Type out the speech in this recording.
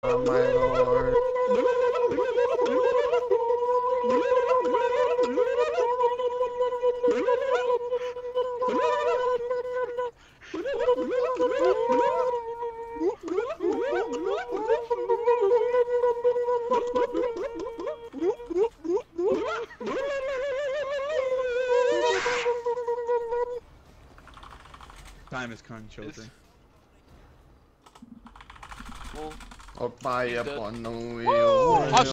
Oh my lord. Time is come, children. Well, Or buy He's up dead. on the wheel.